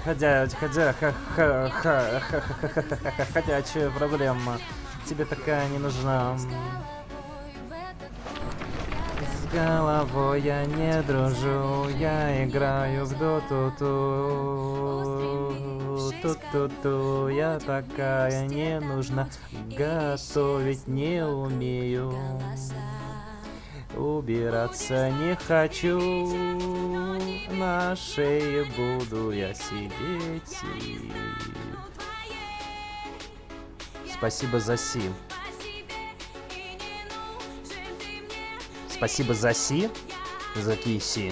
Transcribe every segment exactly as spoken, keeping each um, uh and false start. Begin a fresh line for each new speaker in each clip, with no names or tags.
Хотя, хотя, ха, ха, ха, ха, ха, ха, ха, ха, ходячая проблема. Тебе такая не нужна. С головой я не дружу, я играю в доту-ту. Ту-ту-ту, я такая не нужна, готовить не умею. Убираться не хочу, на шее буду я сидеть. И... Спасибо за си. Спасибо за си. За какие си?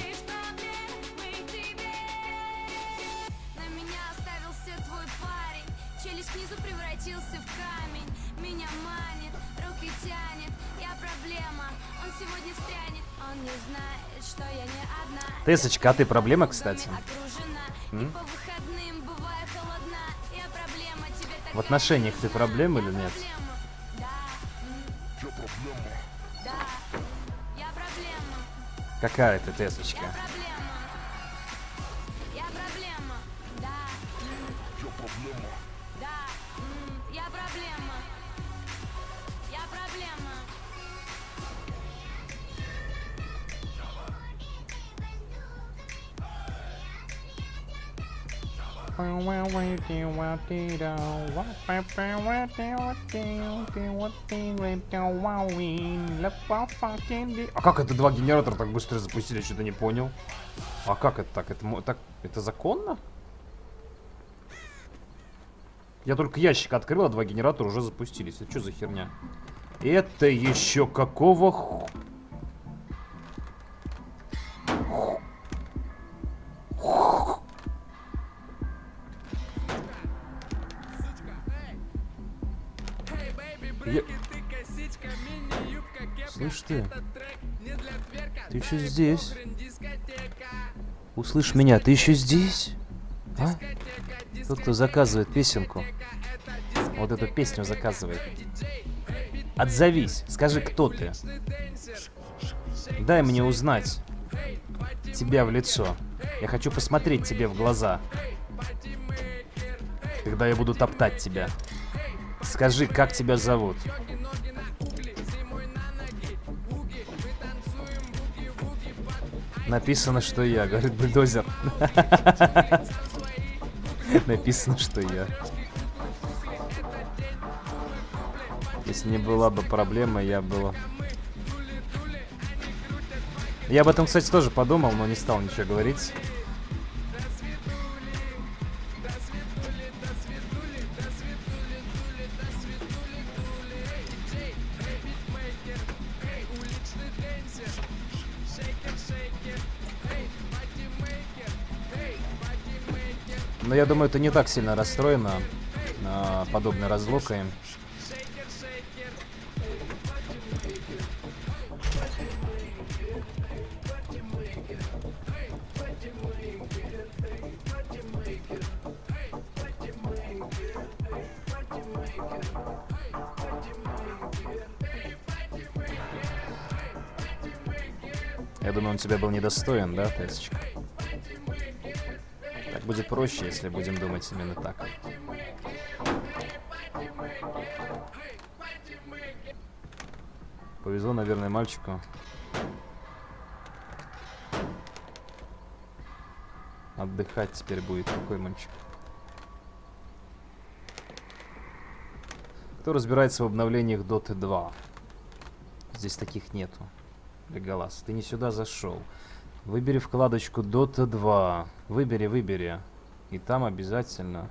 Тесочка, а ты проблема, кстати? М? В отношениях ты проблема или нет? Какая ты, Тесочка? А как это два генератора так быстро запустили? Что-то не понял. А как это так? Это, так? Это законно? Я только ящик открыл, а два генератора уже запустились. Это что за херня? Это еще какого ху... Я... Слышь ты, ты еще здесь? Услышь меня, ты еще здесь? А? Тот, кто заказывает песенку. Вот эту песню заказывает. Отзовись, скажи, кто ты. Дай мне узнать тебя в лицо. Я хочу посмотреть тебе в глаза. Когда я буду топтать тебя. Скажи, как тебя зовут? Написано, что я, говорит бульдозер. Написано, что я. Если не была бы проблема, я было... Я об этом, кстати, тоже подумал, но не стал ничего говорить. Но я думаю, это не так сильно расстроено а, подобной разлукой. Я думаю, он тебя был недостоин, да, Тесочка? Так будет проще, если будем думать именно так. Повезло, наверное, мальчику. Отдыхать теперь будет. Какой мальчик? Кто разбирается в обновлениях доты два? Здесь таких нету. Леголас, ты не сюда зашел. Выбери вкладочку дота два. Выбери, выбери. И там обязательно...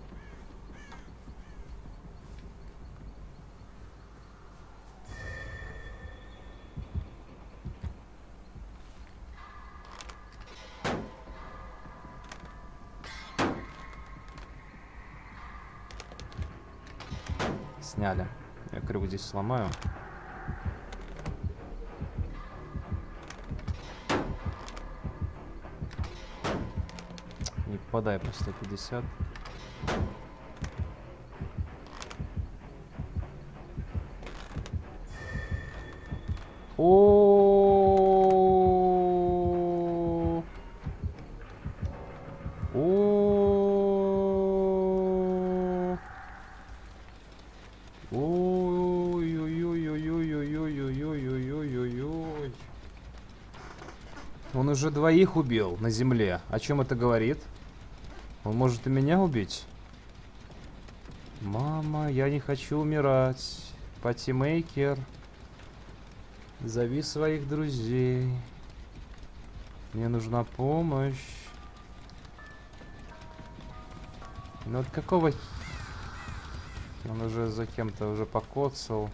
Сняли. Я крюк здесь сломаю. Не попадай по сто пятьдесят. О, о, уже двоих убил на земле. О чем это говорит? Он может и меня убить? Мама, я не хочу умирать. Патимейкер. Зови своих друзей. Мне нужна помощь. Ну от какого... Он уже за кем-то уже покоцал.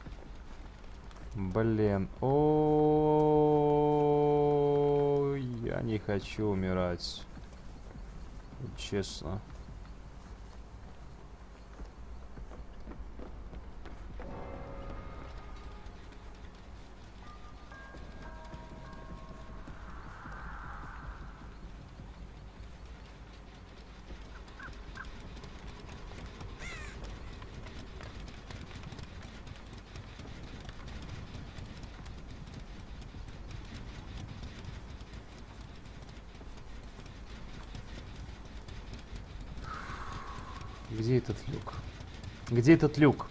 Блин. О, я не хочу умирать. Честно. Где этот люк? Где этот люк?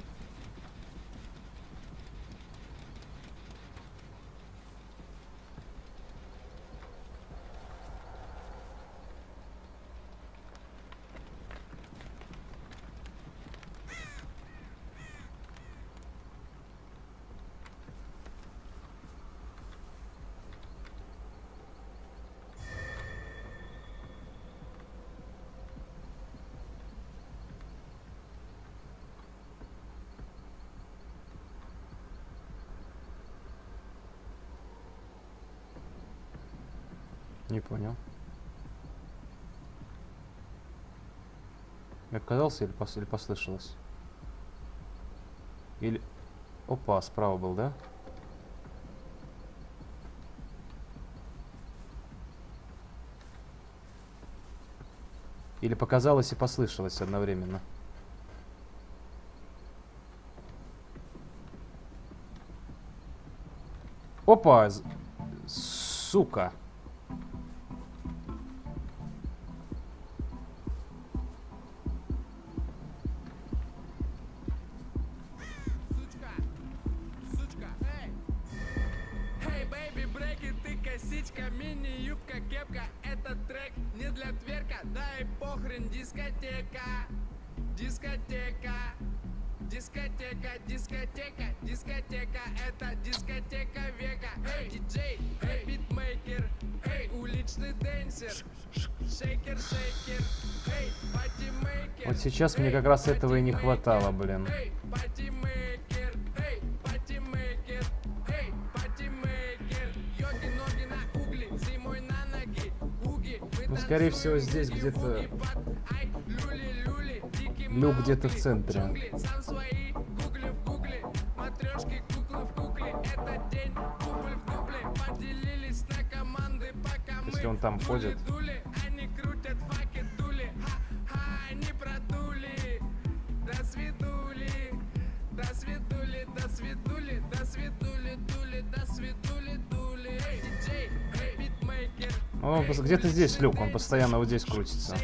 Не понял. Мне показался или, пос или послышалось? Или... Опа, справа был, да? Или показалось и послышалось одновременно? Опа! Сука!
Мини-юбка, кепка, этот трек не для тверка. Дай похрен, дискотека, дискотека, дискотека, дискотека, дискотека, это дискотека века. Эй, диджей, эй, битмейкер, эй, уличный дэнсер, шейкер, шейкер, эй, патимейкер.
Вот сейчас мне как раз этого и не хватало, блин.
Эй, патимейкер, эй, патимейкер, эй, патимейкер, йоги, ноги на угли, зимой на ноги, уги.
Ну, скорее всего, здесь где-то... Люк где-то в центре. Если он там ходит. О, где-то здесь люк, он постоянно вот здесь крутится.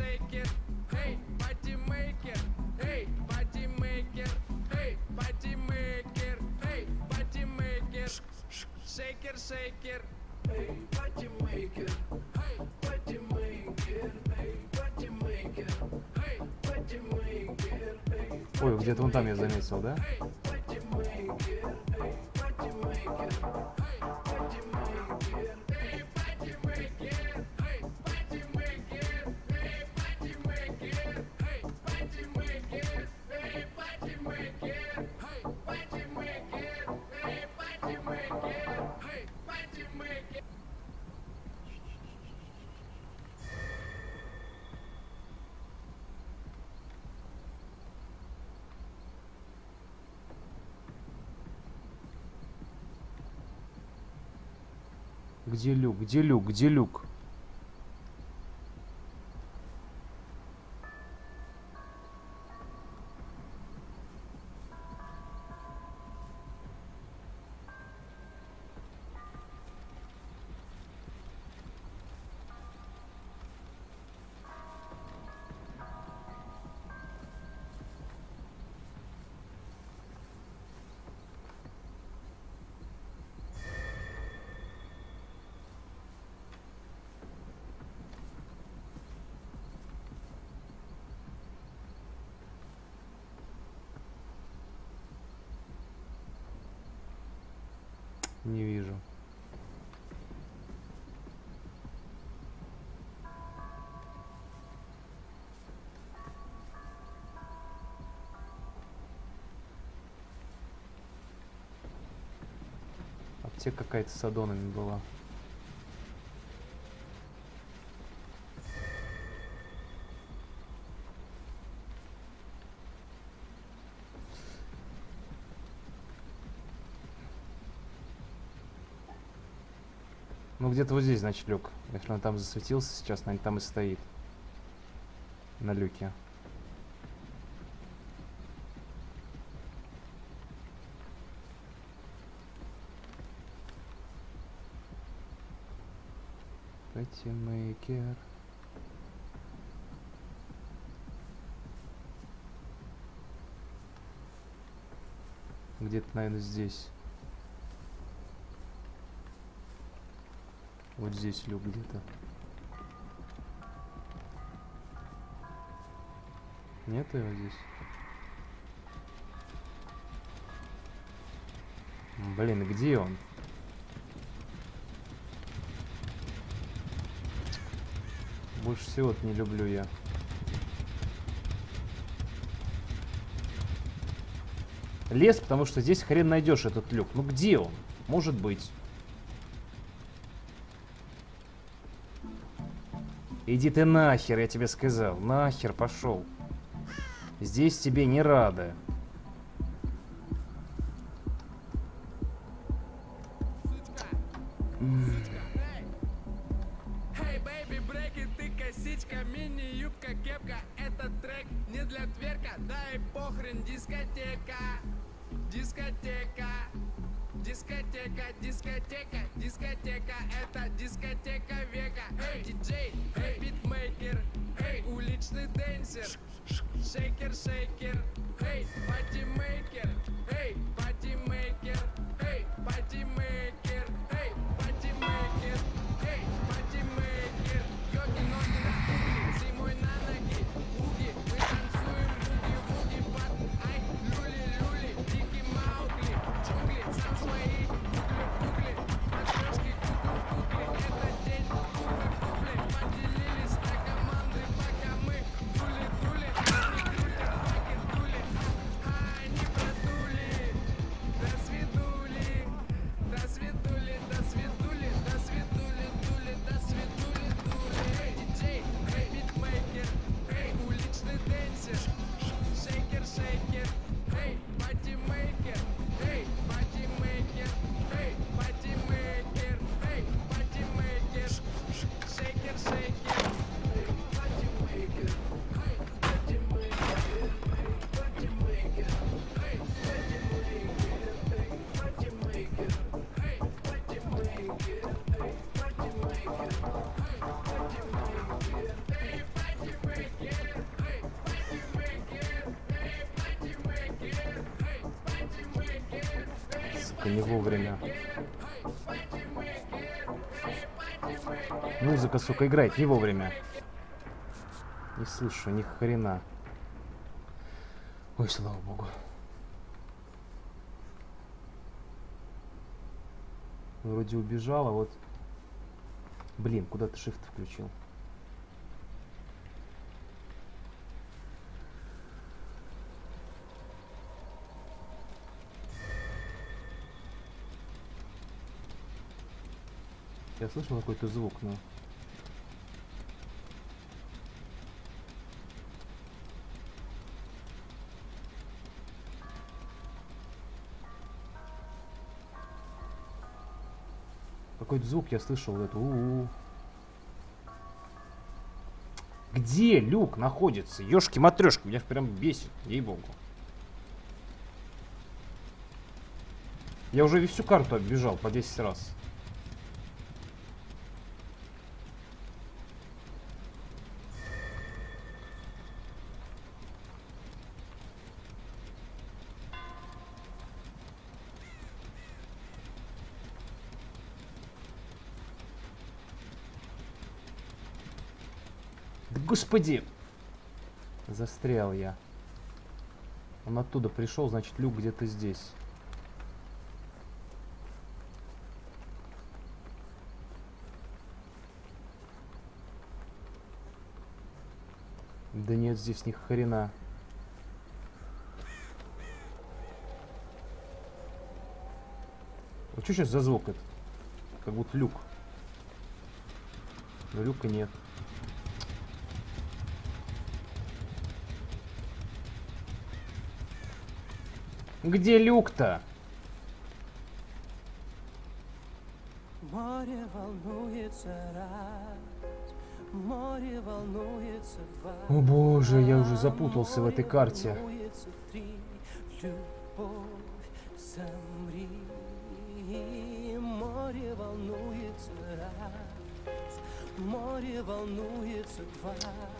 Шейкер, шейкер, эй, патимейкер, эй, патимейкер, эй, патимейкер, эй, патимейкер, эй.
Ой, где-то вон там я заметил, да?
Патимейкер, эй, патимейкер, эй, патимейкер, эй, патимейкер, эй, патимейкер, эй, патимейкер, эй, патимейкер, эй, патимейкер, эй, патимейкер, эй, патимейкер.
Где люк? Где люк? Где люк? Не вижу. Аптека какая-то с аддонами была. Ну где-то вот здесь, значит, люк. Если он там засветился сейчас, наверное, там и стоит. На люке. Патимейкер. Где-то, наверное, здесь. Вот здесь люк где-то. Нет его здесь? Блин, где он? Больше всего-то не люблю я. Лес, потому что здесь хрен найдешь этот люк. Ну где он? Может быть. Иди ты нахер, я тебе сказал. Нахер пошел. Здесь тебе не рады.
Эй, бэйби, брейки, ты косичка, мини-юбка, кепка. Этот трек не для тверка, да и похрен, дискотека. Дискотека. Дискотека, дискотека, дискотека, это дискотека века. Эй, диджей, эй, битмейкер, эй, уличный дэнсер, шейкер, шейкер, эй, патимейкер, эй, патимейкер, эй, патимейкер, эй, патимейкер, эй, патимейкер, йоги, ноги на угли, зимой на ноги, уги, мы танцуем буги-буги, батл, ай, люли-люли, дикий маугли, джунгли, сам свои куклы-куклы, матрешки, куклы-куклы, это день куклы-куклы, поделились на команды, пока мы дули-дули, они крутят факер дули, а они продули, до свидули, до свидули, до свидули, до свидули, дули, до свидули, дули, эй, диджей, эй, битмейкер, эй, уличный дэнсер, шейкер, шейкер, эй, патимейкер, эй, патимейкер, эй, патимейкер, эй, патимейкер, шейкер, шейкер, эй, патимейкер, эй, патимейкер, эй, патимейкер, эй, патимейкер, эй, патимейкер, эй, патимейкер, эй, патимейкер, эй, патимейкер, эй, патимейкер, эй, патимейкер, эй,
Сука, не вовремя.
патимейкер,
Музыка, сука, играет не вовремя. Не слышу ни хрена. Ой, слава богу. Вроде убежала, вот. Блин, куда ты shift включил? Я слышал какой-то звук, но... Какой-то звук я слышал, вот это у-у-у. Где люк находится? Ёшки-матрёшки, меня прям бесит, ей-богу. Я уже всю карту оббежал по десять раз. Да господи! Застрял я. Он оттуда пришел, значит, люк где-то здесь. Да нет, здесь ни хрена. Вот что сейчас за звук это? Как будто люк. Но люка нет. Где люк-то?
Море волнуется раз, море волнуется два.
О боже, я уже запутался в этой карте.
Волнуется три, любовь, замри. Море волнуется раз, море волнуется два,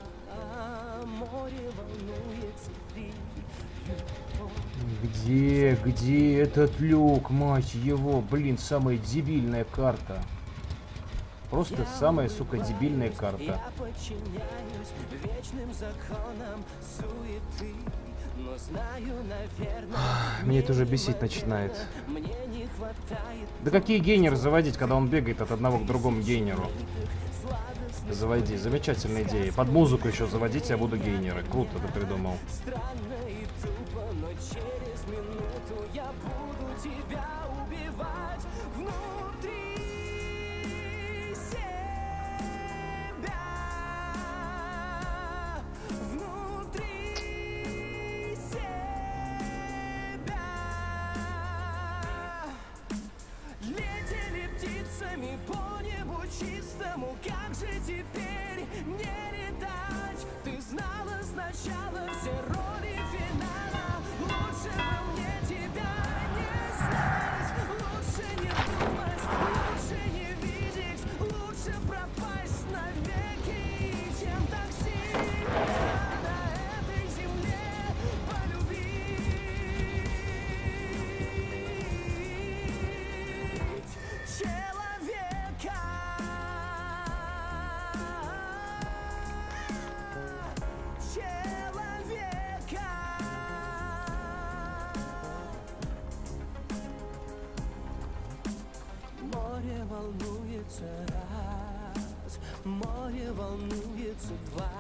море волнуется три, любовь.
Где, где этот люк, мать его? Блин, самая дебильная карта. Просто самая, сука, дебильная карта.
Я подчиняюсь вечным законам суеты, но знаю, наверное,
Мне это уже бесить начинает.
мне не хватает
Да какие гейнеры заводить, когда он бегает от одного к другому гейнеру? Заводи, замечательная идея. Под музыку еще заводить, я буду гейнеры. Круто ты придумал.
странно и тупо, но через минуту я буду тебя убивать внутри себя, внутри себя. Летели птицами по небу чистому, как же теперь мне летать? Ты знала сначала все роли финала, лучше бы мне тебя не знать, лучше не думать, лучше не видеть, лучше пропасть навеки, чем так сильно на этой земле полюбить человека. Человека. Море волнуется раз, море волнуется два,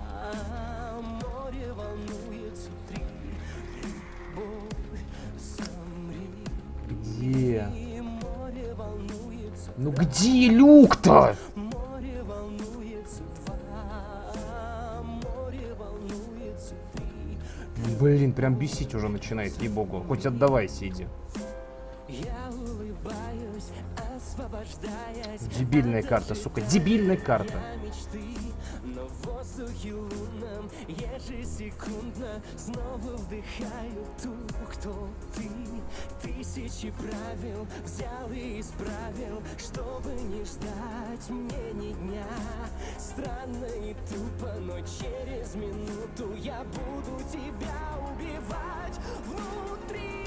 море волнуется три, любовь, замри.
Где?
И море волнуется,
Ну где люк-то?
море волнуется два, море волнуется три.
Блин, прям бесить уже начинает, ей-богу. Хоть отдавайся, иди.
Я улыбаюсь, освобождаясь.
Дебильная карта, сука, дебильная карта.
от мечты, но в воздухе лунном ежесекундно снова вдыхаю ту, кто ты. Тысячи правил взял и исправил, чтобы не ждать мне ни дня. Странно и тупо, но через минуту я буду тебя убивать внутри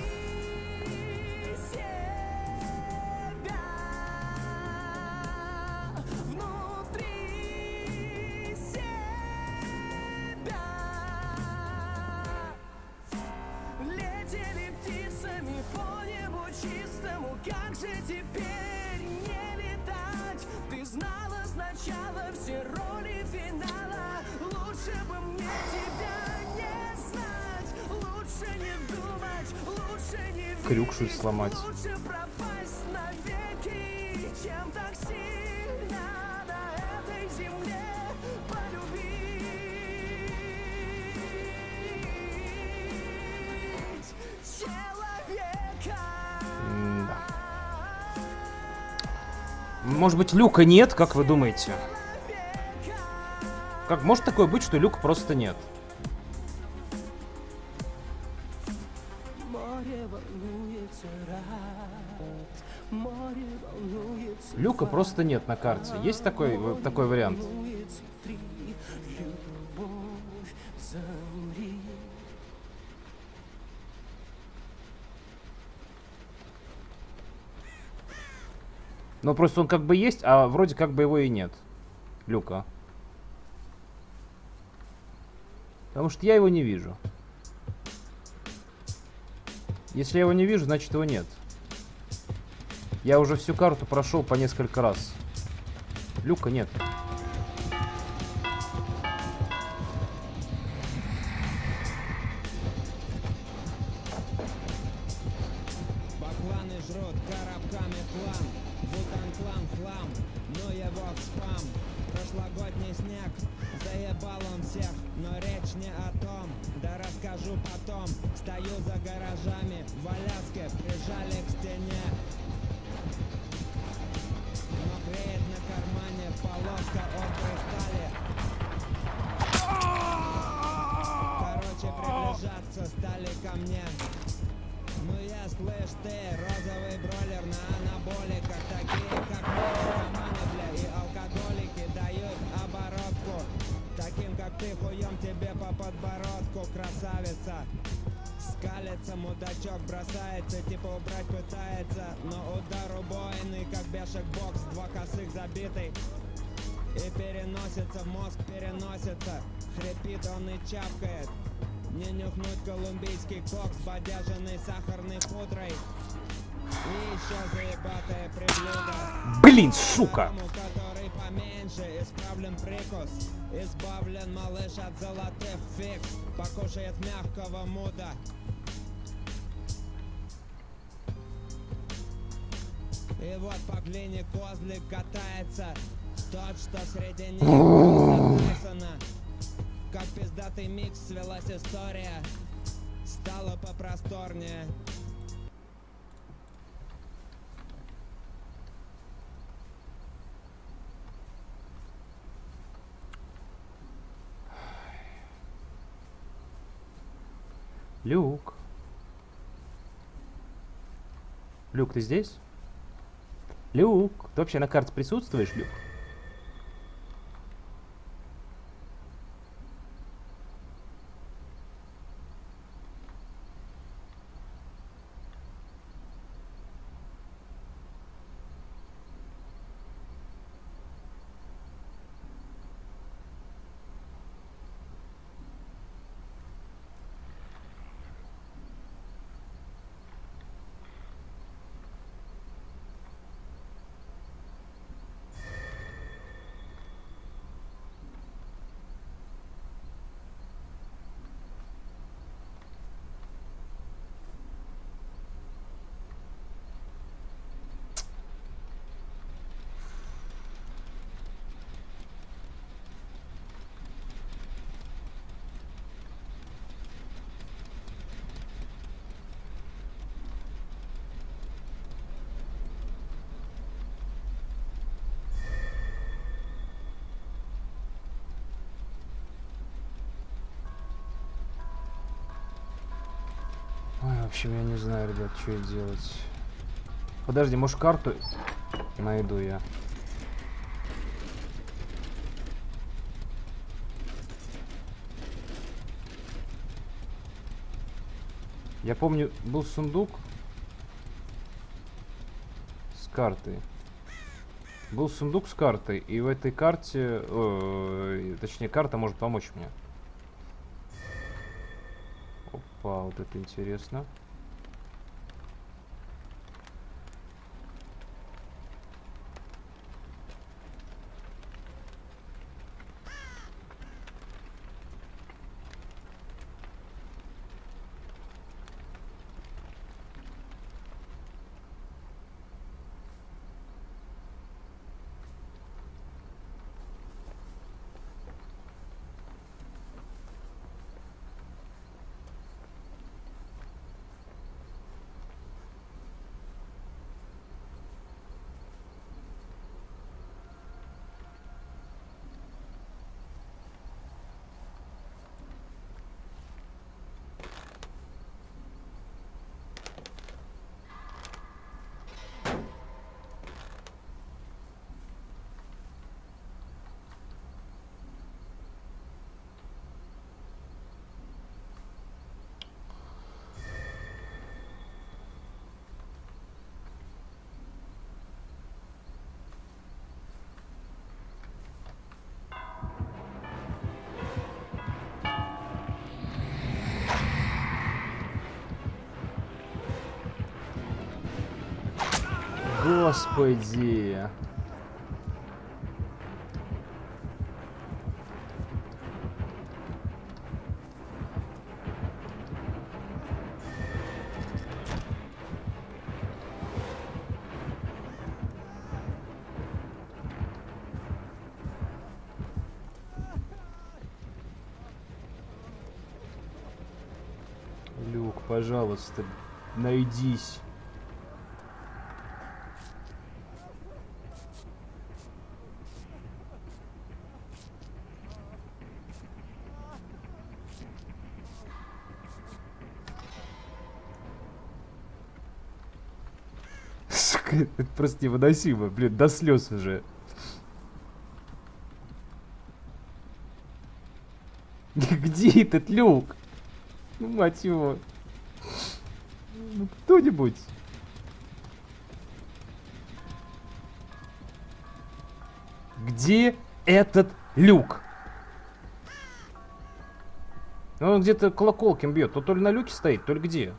себя, внутри себя. Летели птицами по небу чистому, как же теперь не летать? Ты знала сначала все роли финала, лучше бы мне тебя не знать, лучше не думать, лучше не видеть,
Крюк шуть сломать.
лучше пропасть навеки, чем так сильно на этой земле полюбить человека.
М-да. Может быть, люка нет, как вы думаете? Как может такое быть, что люка просто нет?
Море волнуется раз, море волнуется
Люка
два,
просто нет на карте. Есть такой, в- такой вариант?
волнуется три, любовь, замри.
Ну, просто он как бы есть, а вроде как бы его и нет. Люка. Потому что я его не вижу. Если я его не вижу, значит его нет. Я уже всю карту прошел по несколько раз. Люка нет.
пределом всех, но речь не о том, да расскажу потом. Стою за гаражами, в Аляске прижали к стене, но греет на кармане полоска от стали. Короче, приближаться стали ко мне. Ну я, слышь, ты, розовый бройлер на анаболиках. Такие, как мы, наркоманы, бля, и алкоголики дают оборотку. Таким, как ты, хуем тебе по подбородку, красавица. Скалится, мудачок бросается, типа убрать пытается, но удар убойный, как бешек бокс, два косых забитый. И переносится в мозг, переносится, хрипит он и чапкает. Не нюхнуть колумбийский кокс, бодяженный сахарной пудрой. И еще заебатая приблуда.
Блин, сука!
Тому, который поменьше, исправлен прикус. Избавлен малыш от золотых фикс. Покушает мягкого муда. И вот по глине козлик катается. Тот, что среди них Тайсона. Как пиздатый микс свелась история. Стало попросторнее.
Люк. Люк, ты здесь? Люк, ты вообще на карте присутствуешь, Люк? Ой, в общем, я не знаю, ребят, что делать. Подожди, может, карту найду я. Я помню, был сундук с картой. Был сундук с картой, и в этой карте, э, точнее, карта может помочь мне. Опа, вот это интересно. Господи. Люк, пожалуйста, найдись. Сука, это просто невыносимо, блин, до слез уже. Где этот люк? Ну, мать его. Ну, кто-нибудь. Где этот люк? Ну, он где-то колоколком бьет. То, то ли на люке стоит, то ли где.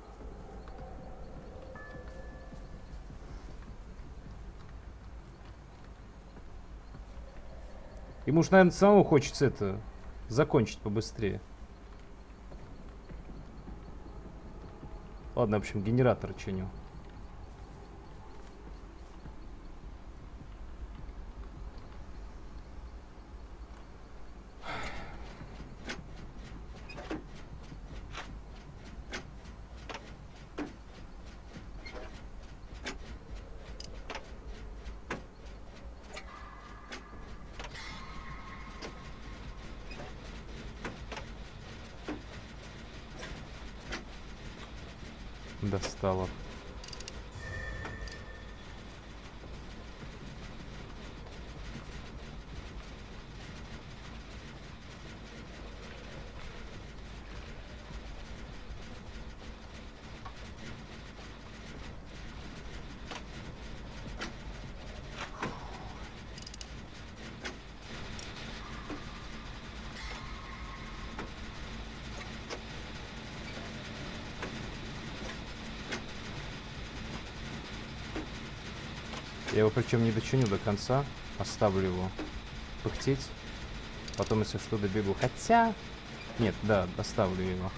Ему уж, наверное, самому хочется это закончить побыстрее. Ладно, в общем, генератор чиню. Достало. Я его причем не дочиню до конца, оставлю его пыхтеть, потом, если что, добегу. Хотя... Нет, да, оставлю его.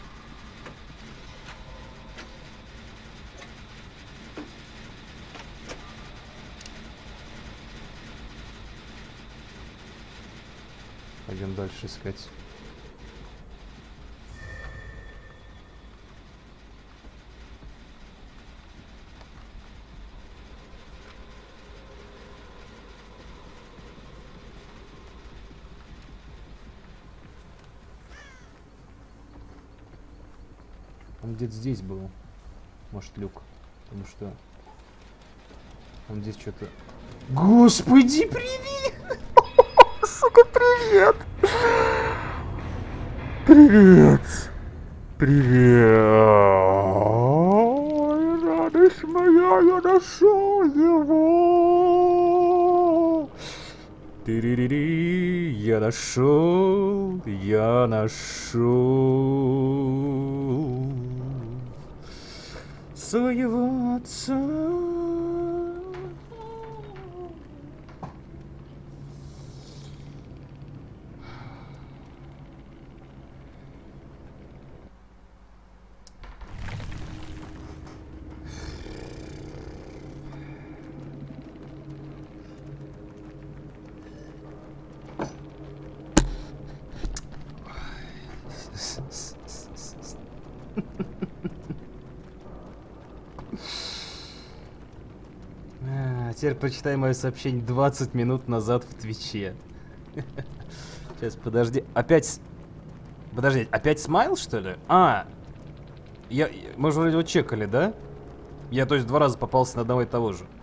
Пойдем дальше искать. Он где-то здесь был. Может, люк. Потому что... Он здесь что-то... Господи, привет! Сука, привет! Привет! Привет! Радость моя, я нашел его! Тири-ри-ри, я нашел, я нашел своего отца. Теперь прочитай мое сообщение двадцать минут назад в Твиче. Сейчас, подожди. Опять... Подожди, опять смайл, что ли? А, я... мы же вроде его чекали, да? Я, то есть, два раза попался на одного и того же.